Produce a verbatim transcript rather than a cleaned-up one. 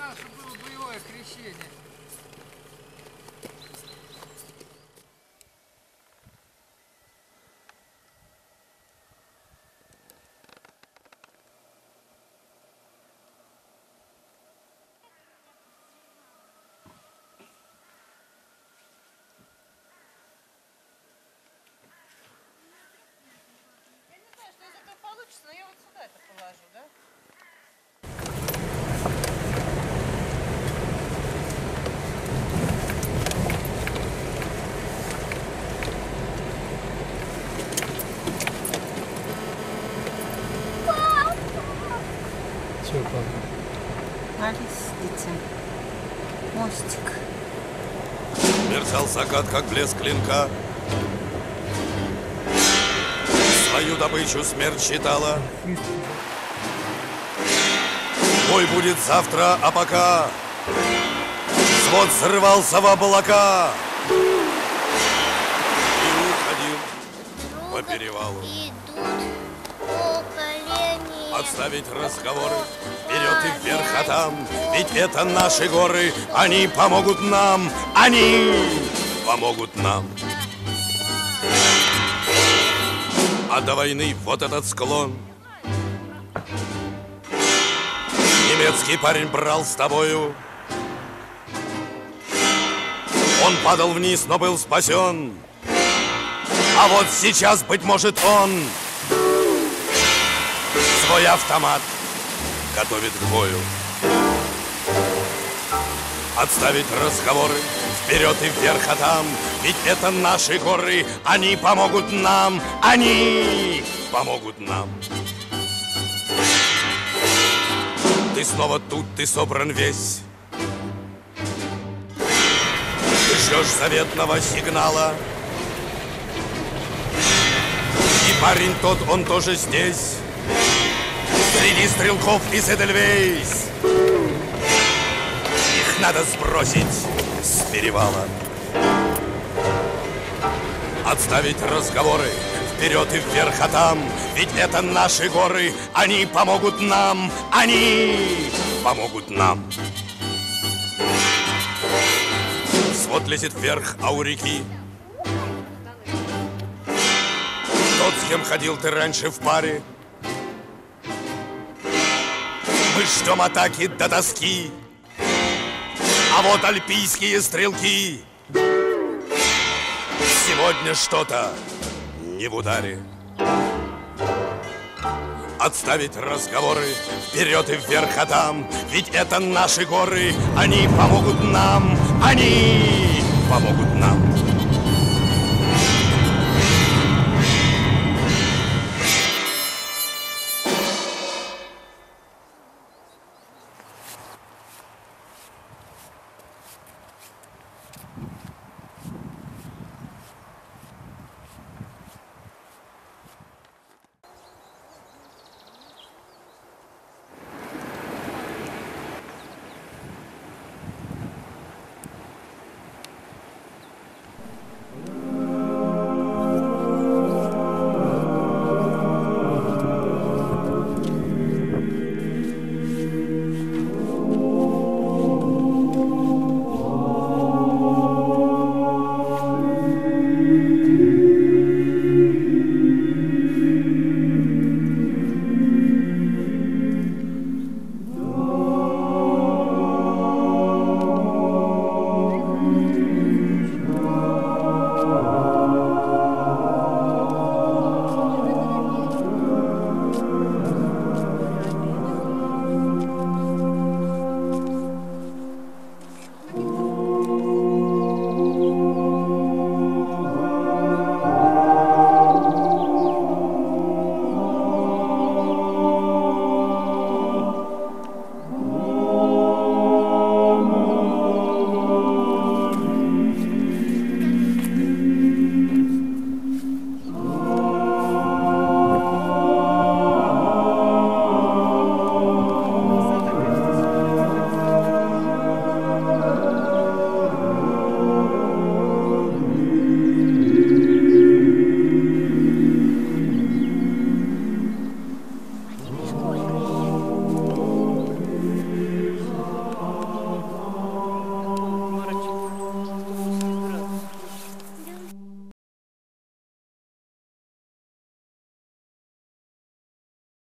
надо, чтобы было боевое крещение. Но я вот сюда это положу, да? Чего, папа? На лестнице. Мостик. Мерцал закат, как блеск клинка. Свою добычу смерть считала. Бой будет завтра, а пока свод срывался в облака и уходил по перевалу. Отставить разговоры, вперед и вверх, а там ведь это наши горы. Они помогут нам, они помогут нам. А до войны вот этот склон немецкий парень брал с тобою. Он падал вниз, но был спасен. А вот сейчас, быть может, он свой автомат готовит к бою. Отставить разговоры, вперед и вверх, а там ведь это наши горы. Они помогут нам, они помогут нам. Ты снова тут, ты собран весь. Ты ждешь заветного сигнала. И парень тот, он тоже здесь, среди стрелков из Эдельвейс. Их надо сбросить с перевала. Отставить разговоры, вперед и вверх, а там ведь это наши горы. Они помогут нам, они помогут нам. Свод лезет вверх, а у реки тот, с кем ходил ты раньше в паре. Мы ждем атаки до доски, а вот альпийские стрелки. Сегодня что-то не в ударе. Отставить разговоры, вперед и вверх, а там ведь это наши горы. Они помогут нам, они помогут нам.